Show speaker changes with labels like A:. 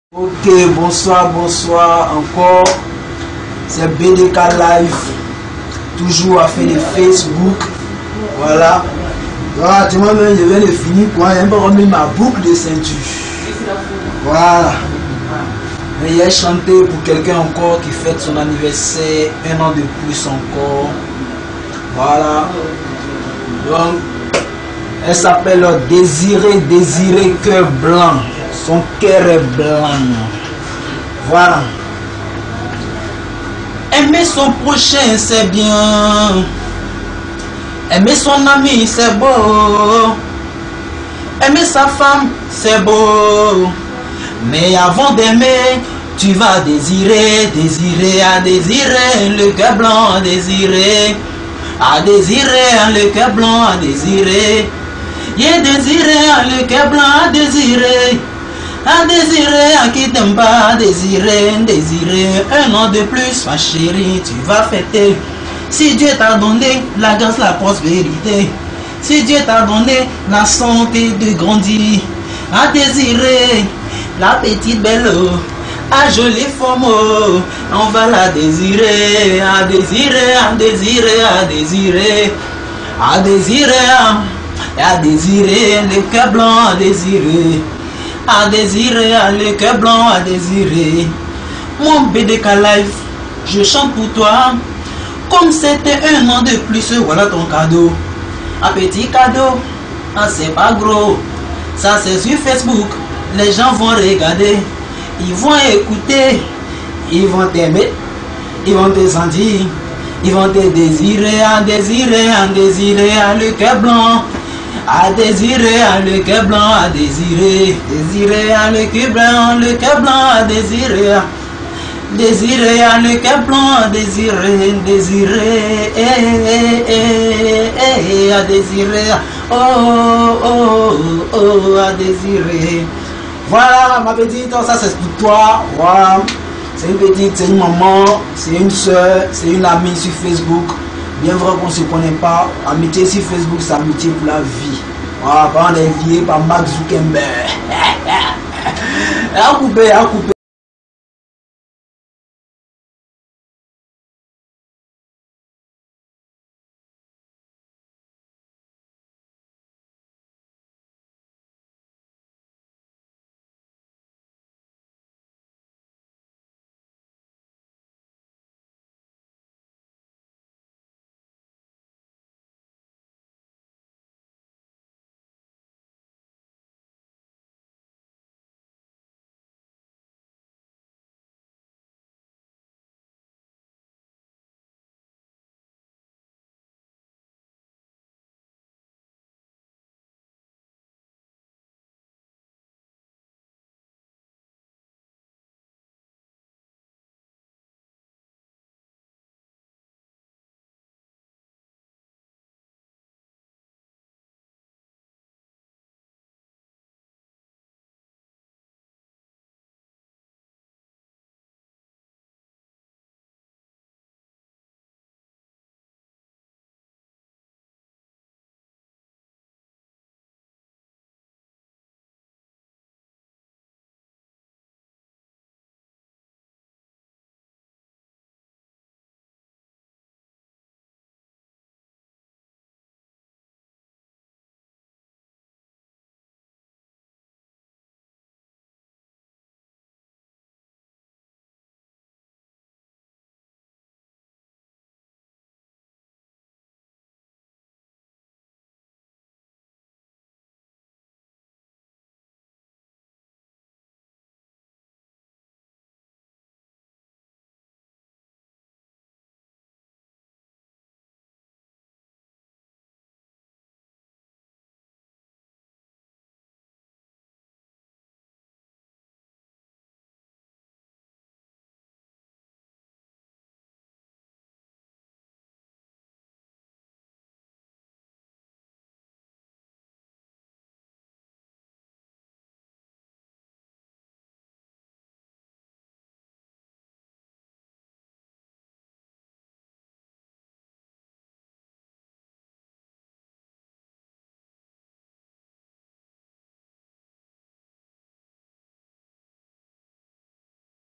A: Ok, bonsoir encore. C'est BDK Live, toujours à faire des Facebook. Voilà. Voilà, tu vois, je viens de finir quoi. Je vais remettre ma boucle de ceinture. Voilà. Et j'ai chanté pour quelqu'un encore qui fête son anniversaire, un an de plus encore. Voilà. Donc, elle s'appelle Désiré Cœur Blanc. Son cœur est blanc. Voilà. Aimer son prochain, c'est bien. Aimer son ami, c'est beau. Aimer sa femme, c'est beau. Mais avant d'aimer, tu vas désirer le cœur blanc, à désirer le cœur blanc, à désirer. J'ai désiré le cœur blanc, à désirer à qui t'aime pas, désirer un an de plus, ma chérie, tu vas fêter. Si Dieu t'a donné la grâce, la prospérité, si Dieu t'a donné la santé de grandir, à désirer la petite belle, à jolie forme, on va la désirer, à désirer le cœur blanc, à désirer le cœur blanc, à désirer. Mon BDK Live, je chante pour toi. Comme c'était un an de plus, voilà ton cadeau. Un petit cadeau, ah, c'est pas gros. Ça c'est sur Facebook, les gens vont regarder, ils vont écouter, ils vont t'aimer, ils vont te sentir, ils vont te désirer le cœur blanc. À désirer le cœur blanc, à désirer le cœur blanc, le cœur blanc, à désirer le cœur blanc, à désirer à désirer, à désirer. Voilà ma petite, ça c'est pour toi. Voilà. C'est une petite, c'est une maman, c'est une soeur, c'est une amie sur Facebook. Bien vrai qu'on ne se connaît pas, amitié sur Facebook, c'est amitié pour la vie. Voilà, par exemple, par Mark Zuckerberg. À couper.